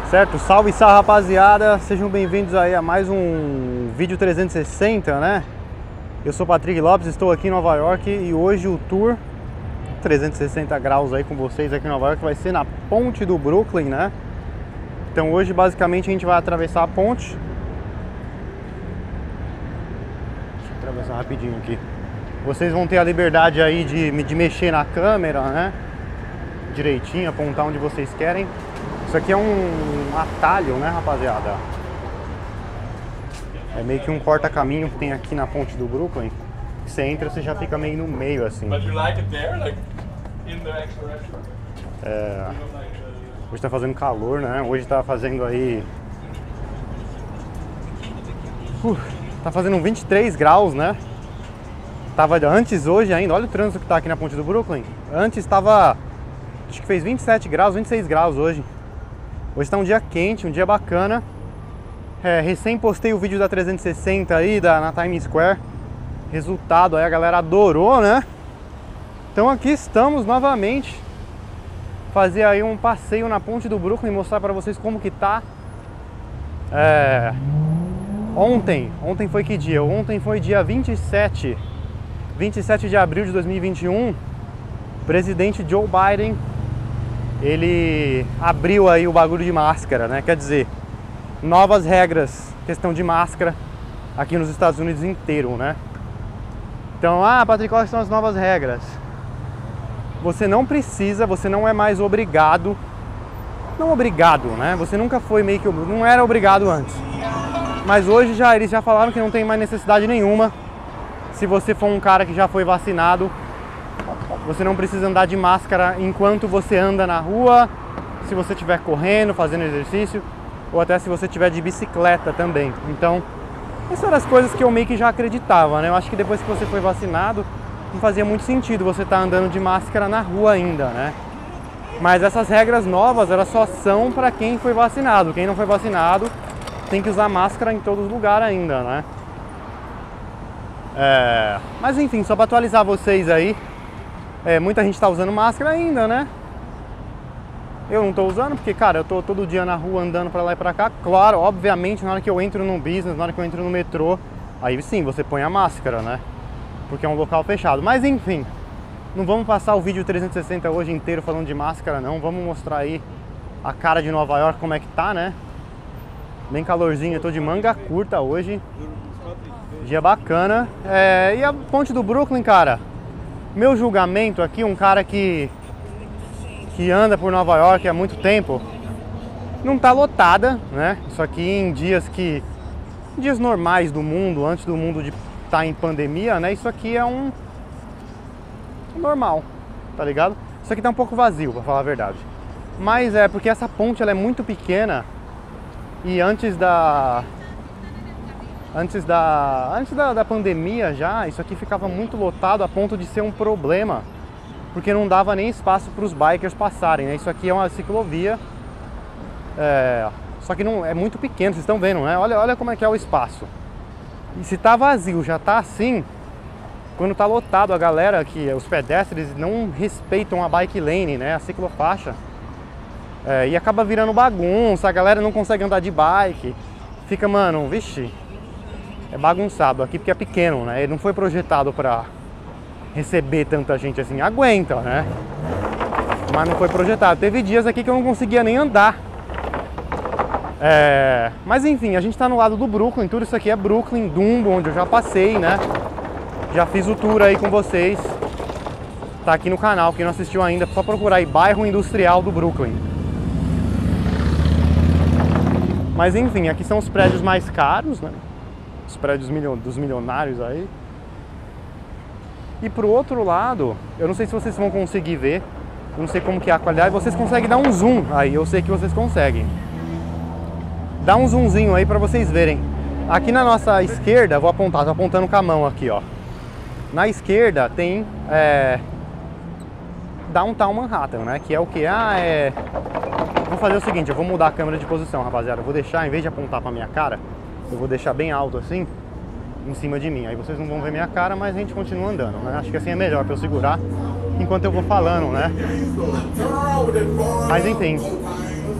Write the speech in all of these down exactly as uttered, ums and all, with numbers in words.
Certo? Salve, salve, rapaziada, sejam bem-vindos aí a mais um vídeo trezentos e sessenta, né? Eu sou Patrick Lopes, estou aqui em Nova York e hoje o tour trezentos e sessenta graus aí com vocês aqui em Nova York vai ser na ponte do Brooklyn, né? Então hoje basicamente a gente vai atravessar a ponte. Deixa eu atravessar rapidinho aqui. Vocês vão ter a liberdade aí de, de mexer na câmera, né? Direitinho, apontar onde vocês querem. Isso aqui é um atalho, né, rapaziada? É meio que um corta-caminho que tem aqui na ponte do Brooklyn. Você entra, você já fica meio no meio, assim. É... Hoje tá fazendo calor, né? Hoje tá fazendo aí... Uh, tá fazendo vinte e três graus, né? Tava antes hoje ainda, olha o trânsito que tá aqui na ponte do Brooklyn. Antes tava... Acho que fez vinte e sete graus, vinte e seis graus hoje. Hoje tá um dia quente, um dia bacana. É, recém postei o vídeo da trezentos e sessenta aí, da, na Times Square. Resultado aí, a galera adorou, né? Então aqui estamos novamente. Fazer aí um passeio na ponte do Brooklyn, mostrar pra vocês como que tá. É, ontem, ontem foi que dia? Ontem foi dia vinte e sete. vinte e sete de abril de dois mil e vinte e um. O presidente Joe Biden, ele abriu aí o bagulho de máscara, né? Quer dizer, novas regras, questão de máscara aqui nos Estados Unidos inteiro, né? Então, ah, Patrick, quais são as novas regras? Você não precisa, você não é mais obrigado, não obrigado, né? Você nunca foi meio que, não era obrigado antes. Mas hoje já eles já falaram que não tem mais necessidade nenhuma. Se você for um cara que já foi vacinado, você não precisa andar de máscara enquanto você anda na rua, se você estiver correndo, fazendo exercício, ou até se você estiver de bicicleta também. Então, essas eram as coisas que eu meio que já acreditava, né? Eu acho que depois que você foi vacinado, não fazia muito sentido você estar andando de máscara na rua ainda, né? Mas essas regras novas, elas só são para quem foi vacinado. Quem não foi vacinado tem que usar máscara em todos os lugares ainda, né? É... Mas enfim, só para atualizar vocês aí, é, muita gente tá usando máscara ainda, né? Eu não tô usando porque, cara, eu tô todo dia na rua andando pra lá e pra cá. Claro, obviamente, na hora que eu entro no business, na hora que eu entro no metrô, aí sim, você põe a máscara, né? Porque é um local fechado. Mas enfim, não vamos passar o vídeo trezentos e sessenta hoje inteiro falando de máscara, não. Vamos mostrar aí a cara de Nova York, como é que tá, né? Bem calorzinho, eu tô de manga curta hoje. Dia bacana. É, e a ponte do Brooklyn, cara? Meu julgamento aqui, um cara que, que anda por Nova York há muito tempo, não tá lotada, né? Isso aqui em dias que... dias normais do mundo, antes do mundo de estar em pandemia, né? Isso aqui é um... normal, tá ligado? Isso aqui tá um pouco vazio, pra falar a verdade. Mas é porque essa ponte, ela é muito pequena e antes da... Antes da, antes da, da pandemia já, isso aqui ficava muito lotado a ponto de ser um problema, porque não dava nem espaço para os bikers passarem, né? Isso aqui é uma ciclovia, é, só que não, é muito pequeno, vocês estão vendo, né? Olha, olha como é que é o espaço. E se tá vazio, já tá assim, quando tá lotado a galera aqui, os pedestres não respeitam a bike lane, né? A ciclofaixa, é, e acaba virando bagunça, a galera não consegue andar de bike, fica, mano, vixe... É bagunçado aqui porque é pequeno, né? Ele não foi projetado para receber tanta gente assim. Aguenta, né? Mas não foi projetado. Teve dias aqui que eu não conseguia nem andar. É... Mas enfim, a gente tá no lado do Brooklyn. Tudo isso aqui é Brooklyn, Dumbo, onde eu já passei, né? Já fiz o tour aí com vocês. Tá aqui no canal. Quem não assistiu ainda, é só procurar aí Bairro Industrial do Brooklyn. Mas enfim, aqui são os prédios mais caros, né? Os prédios dos milionários aí. E pro outro lado, eu não sei se vocês vão conseguir ver, eu não sei como que é a qualidade, vocês conseguem dar um zoom aí, eu sei que vocês conseguem. Dá um zoomzinho aí pra vocês verem. Aqui na nossa esquerda, vou apontar, tô apontando com a mão aqui, ó. Na esquerda tem é, Downtown Manhattan, né? Que é o que? Ah, é... Vou fazer o seguinte, eu vou mudar a câmera de posição, rapaziada. Eu vou deixar, em vez de apontar pra minha cara, eu vou deixar bem alto assim, em cima de mim. Aí vocês não vão ver minha cara, mas a gente continua andando, né? Acho que assim é melhor pra eu segurar enquanto eu vou falando, né? Mas enfim,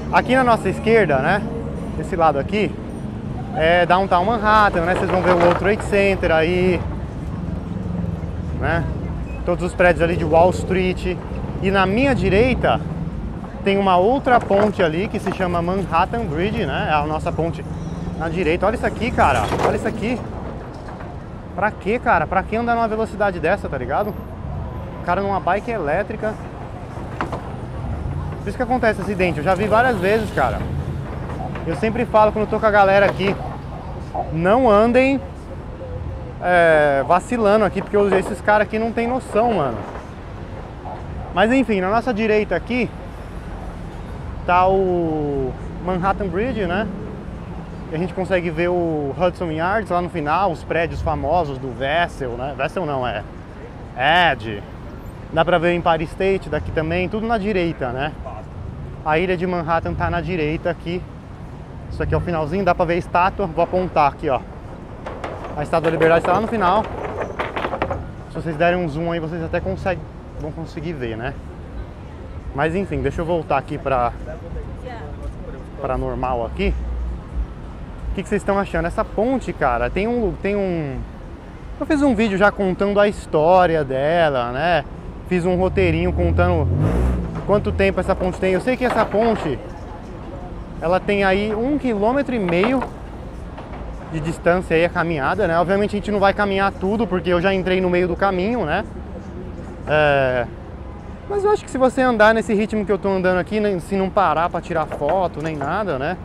Aqui na nossa esquerda, né? Desse lado aqui, é Downtown Manhattan, né? Vocês vão ver o World Trade Center aí, né? Todos os prédios ali de Wall Street. E na minha direita tem uma outra ponte ali que se chama Manhattan Bridge, né? É a nossa ponte na direita. Olha isso aqui, cara. Olha isso aqui. Pra quê, cara? Pra que andar numa velocidade dessa, tá ligado? O cara numa bike elétrica. Por isso que acontece acidente. Eu já vi várias vezes, cara. Eu sempre falo quando eu tô com a galera aqui, não andem é, vacilando aqui, porque esses caras aqui não tem noção, mano. Mas enfim, na nossa direita aqui tá o Manhattan Bridge, né? E a gente consegue ver o Hudson Yards lá no final, os prédios famosos do Vessel, né? Vessel não, é Edge. Dá pra ver o Empire State daqui também, tudo na direita, né? A ilha de Manhattan tá na direita aqui. Isso aqui é o finalzinho, dá pra ver a estátua. Vou apontar aqui, ó. A Estátua da Liberdade está lá no final. Se vocês derem um zoom aí, vocês até conseguem, vão conseguir ver, né? Mas enfim, deixa eu voltar aqui pra, pra normal aqui. O que, que vocês estão achando? Essa ponte, cara, tem um, tem um... Eu fiz um vídeo já contando a história dela, né? Fiz um roteirinho contando quanto tempo essa ponte tem. Eu sei que essa ponte, ela tem aí um quilômetro e meio de distância aí a caminhada, né? Obviamente a gente não vai caminhar tudo, porque eu já entrei no meio do caminho, né? É... Mas eu acho que se você andar nesse ritmo que eu tô andando aqui, se não parar pra tirar foto, nem nada, né?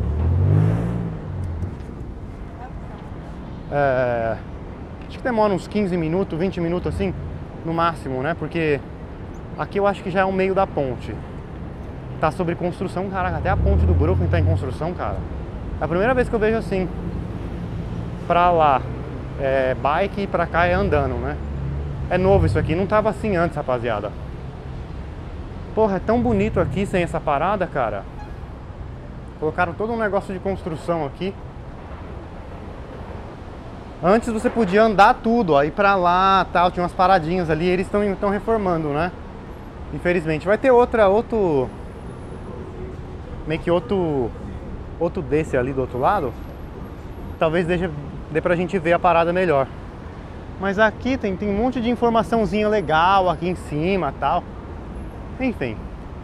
É... Acho que demora uns quinze minutos, vinte minutos assim, no máximo, né? Porque aqui eu acho que já é o meio da ponte. Tá sobre construção, caraca, até a ponte do Brooklyn tá em construção, cara. É a primeira vez que eu vejo assim. Pra lá é bike e pra cá é andando, né? É novo isso aqui, não tava assim antes, rapaziada. Porra, é tão bonito aqui sem essa parada, cara. Colocaram todo um negócio de construção aqui. Antes você podia andar tudo, ó, ir pra lá, tal, tinha umas paradinhas ali, eles estão reformando, né? Infelizmente. Vai ter outra, outro... meio que outro... outro desse ali do outro lado. Talvez deixe, dê pra gente ver a parada melhor. Mas aqui tem, tem um monte de informaçãozinha legal aqui em cima, tal. Enfim.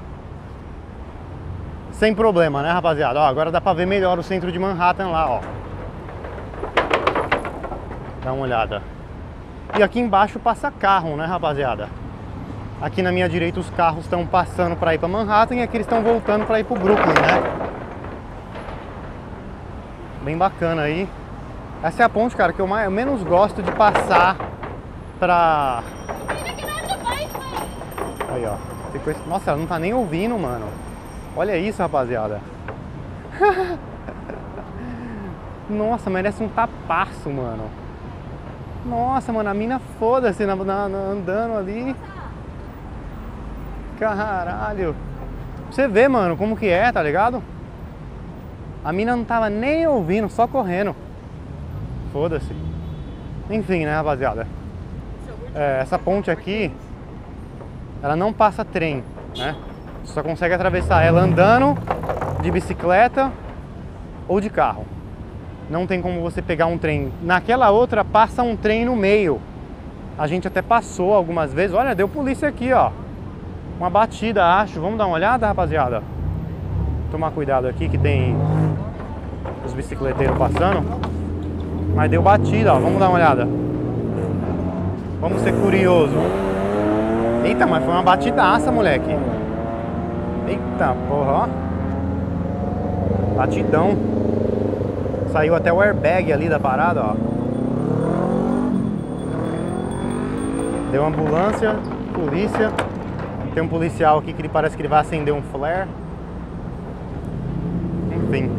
Sem problema, né, rapaziada? Ó, agora dá pra ver melhor o centro de Manhattan lá, ó. Dá uma olhada. E aqui embaixo passa carro, né, rapaziada? Aqui na minha direita os carros estão passando pra ir pra Manhattan e aqui eles estão voltando pra ir pro Brooklyn, né? Bem bacana aí. Essa é a ponte, cara, que eu, mais, eu menos gosto de passar pra... Aí, ó. Ficou... Nossa, ela não tá nem ouvindo, mano. Olha isso, rapaziada. Nossa, merece um tapaço, mano. Nossa, mano, a mina foda-se na, na, na, andando ali. Caralho. Pra você ver, mano, como que é, tá ligado? A mina não tava nem ouvindo, só correndo. Foda-se. Enfim, né, rapaziada? É, essa ponte aqui, ela não passa trem, né? Você só consegue atravessar ela andando, de bicicleta ou de carro. Não tem como você pegar um trem. Naquela outra passa um trem no meio. A gente até passou algumas vezes. Olha, deu polícia aqui, ó. Uma batida, acho. Vamos dar uma olhada, rapaziada? Tomar cuidado aqui que tem os bicicleteiros passando. Mas deu batida, ó. Vamos dar uma olhada. Vamos ser curioso. Eita, mas foi uma batidaça, moleque. Eita, porra, ó. Batidão. Saiu até o airbag ali da parada, ó. Deu ambulância, polícia. Tem um policial aqui que ele parece que ele vai acender um flare. Enfim.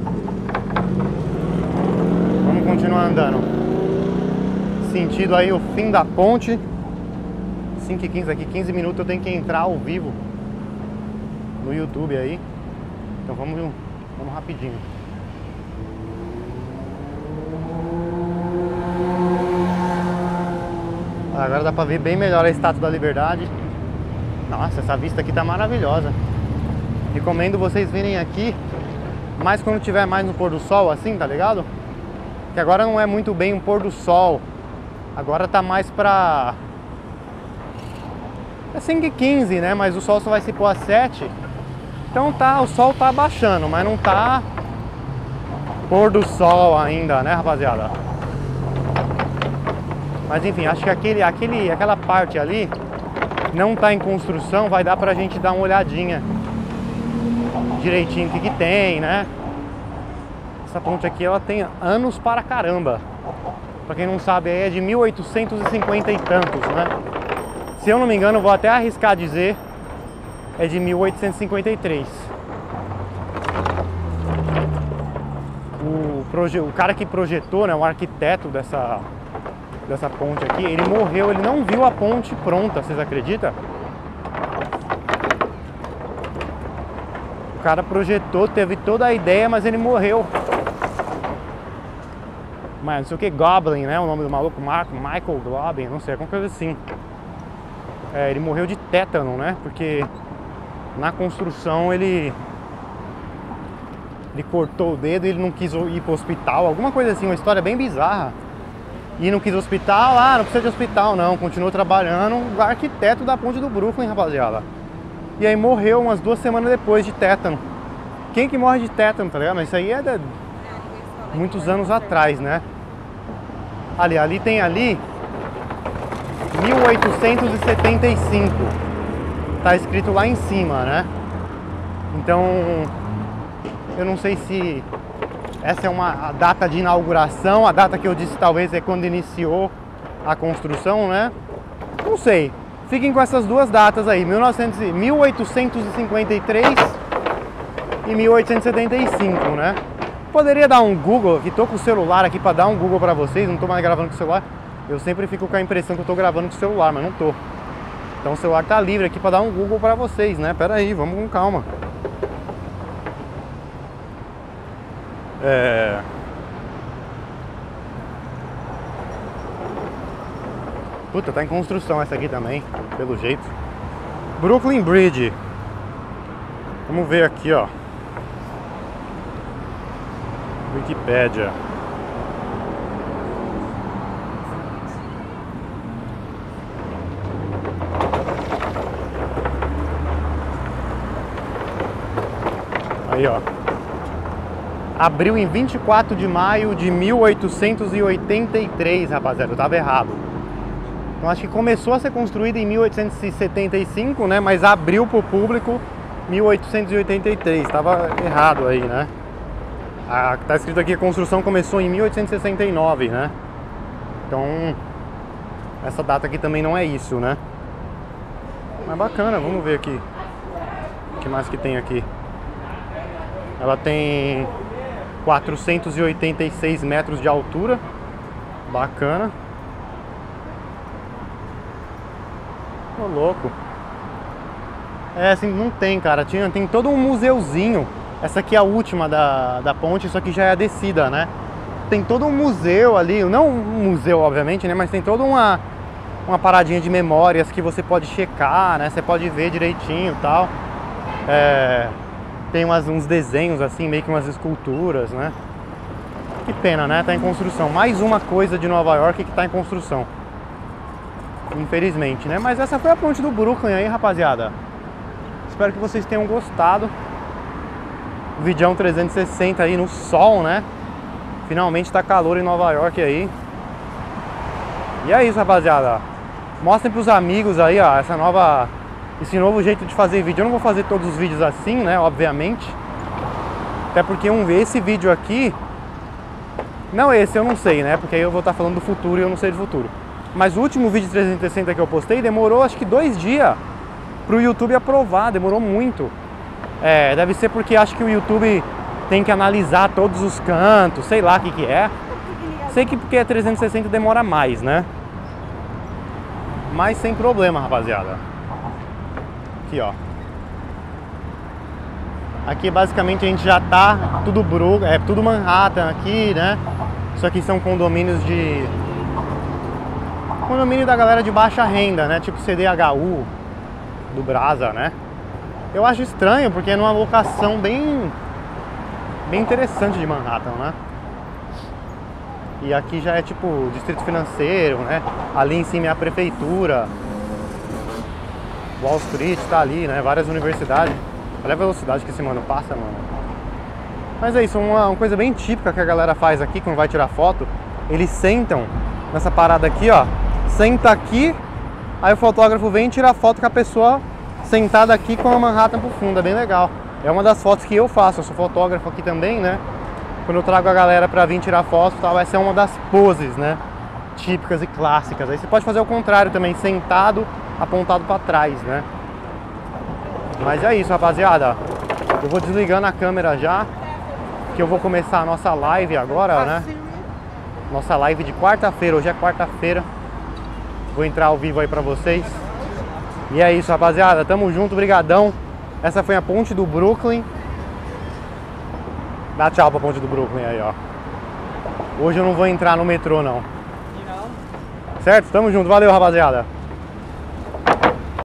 Vamos continuar andando. Sentido aí o fim da ponte. cinco e quinze aqui, quinze minutos eu tenho que entrar ao vivo no YouTube aí. Então vamos, vamos rapidinho. Agora dá pra ver bem melhor a Estátua da Liberdade. Nossa, essa vista aqui tá maravilhosa. Recomendo vocês virem aqui, mas quando tiver mais no pôr do sol, assim, tá ligado? Que agora não é muito bem um pôr do sol. Agora tá mais pra... é cinco e quinze, né? Mas o sol só vai se pôr às sete. Então tá, o sol tá baixando, mas não tá pôr do sol ainda, né, rapaziada? Mas enfim, acho que aquele, aquele, aquela parte ali não tá em construção, vai dar pra gente dar uma olhadinha direitinho o que que tem, né? Essa ponte aqui, ela tem anos para caramba. Pra quem não sabe, aí é de mil oitocentos e cinquenta e tantos, né? Se eu não me engano, eu vou até arriscar dizer, é de mil oitocentos e cinquenta e três. O, proje... o cara que projetou, né, o arquiteto dessa, dessa ponte aqui, ele morreu, ele não viu a ponte pronta, vocês acreditam? O cara projetou, teve toda a ideia, mas ele morreu. Mas não sei o que, Goblin, né? O nome do maluco, Marco, Michael Goblin, não sei, alguma coisa assim. É, ele morreu de tétano, né? Porque na construção ele ele cortou o dedo e ele não quis ir pro hospital, alguma coisa assim, uma história bem bizarra. E não quis hospital, ah, não precisa de hospital não, continuou trabalhando, o arquiteto da ponte do Brooklyn, rapaziada. E aí morreu umas duas semanas depois de tétano. Quem que morre de tétano, tá ligado? Mas isso aí é de muitos anos atrás, né? Ali, ali tem ali mil oitocentos e setenta e cinco. Tá escrito lá em cima, né? Então, eu não sei se essa é uma a data de inauguração, a data que eu disse talvez é quando iniciou a construção, né? Não sei. Fiquem com essas duas datas aí, mil oitocentos e cinquenta e três e mil oitocentos e setenta e cinco, né? Poderia dar um Google, que tô com o celular aqui para dar um Google para vocês, não tô mais gravando com o celular. Eu sempre fico com a impressão que eu tô gravando com o celular, mas não tô. Então o celular tá livre aqui para dar um Google para vocês, né? Pera aí, vamos com calma. É... Puta, tá em construção essa aqui também, pelo jeito. Brooklyn Bridge. Vamos ver aqui, ó. Wikipédia. Aí, ó. Abriu em vinte e quatro de maio de mil oitocentos e oitenta e três, rapaziada. Eu tava errado. Então acho que começou a ser construída em mil oitocentos e setenta e cinco, né? Mas abriu pro público mil oitocentos e oitenta e três. Tava errado aí, né? A, tá escrito aqui que a construção começou em mil oitocentos e sessenta e nove, né? Então, essa data aqui também não é isso, né? Mas bacana, vamos ver aqui o que mais que tem aqui. Ela tem quatrocentos e oitenta e seis metros de altura. Bacana. Ô, louco. É, assim, não tem, cara. Tinha, tem todo um museuzinho. Essa aqui é a última da, da ponte, isso aqui já é a descida, né? Tem todo um museu ali, não um museu, obviamente, né? Mas tem toda uma, uma paradinha de memórias que você pode checar, né? Você pode ver direitinho e tal. É, tem umas, uns desenhos assim, meio que umas esculturas, né? Que pena, né? Tá em construção. Mais uma coisa de Nova York que tá em construção. Infelizmente, né? Mas essa foi a ponte do Brooklyn aí, rapaziada. Espero que vocês tenham gostado. Vidão trezentos e sessenta aí no sol, né? Finalmente tá calor em Nova York aí. E é isso, rapaziada. Mostrem pros amigos aí, ó, essa nova, esse novo jeito de fazer vídeo. Eu não vou fazer todos os vídeos assim, né? Obviamente. Até porque um, esse vídeo aqui... Não, esse eu não sei, né? Porque aí eu vou estar falando do futuro e eu não sei do futuro. Mas o último vídeo trezentos e sessenta que eu postei demorou acho que dois dias pro YouTube aprovar. Demorou muito. É, deve ser porque acho que o YouTube tem que analisar todos os cantos, sei lá o que que é. Sei que porque é trezentos e sessenta demora mais, né? Mas sem problema, rapaziada. Aqui, ó. Aqui basicamente a gente já tá tudo Brooklyn, é tudo Manhattan aqui, né? Isso aqui são condomínios de... Condomínio da galera de baixa renda, né? Tipo C D H U do Brasa, né? Eu acho estranho, porque é numa locação bem, bem interessante de Manhattan, né? E aqui já é tipo distrito financeiro, né? Ali em cima é a prefeitura. Wall Street tá ali, né? Várias universidades. Olha a velocidade que esse mano passa, mano. Mas é isso, uma, uma coisa bem típica que a galera faz aqui quando vai tirar foto. Eles sentam nessa parada aqui, ó. Senta aqui, aí o fotógrafo vem tirar foto com a pessoa sentada aqui com a Manhattan pro fundo. É bem legal. É uma das fotos que eu faço. Eu sou fotógrafo aqui também, né? Quando eu trago a galera pra vir tirar foto, tá, vai ser uma das poses, né? Típicas e clássicas. Aí você pode fazer o contrário também, sentado, apontado pra trás, né? Mas é isso, rapaziada. Eu vou desligando a câmera já, que eu vou começar a nossa live agora, né? Nossa live de quarta-feira. Hoje é quarta-feira. Vou entrar ao vivo aí pra vocês. E é isso, rapaziada. Tamo junto, brigadão. Essa foi a ponte do Brooklyn. Dá tchau pra ponte do Brooklyn aí, ó. Hoje eu não vou entrar no metrô, não. Certo? Tamo junto. Valeu, rapaziada.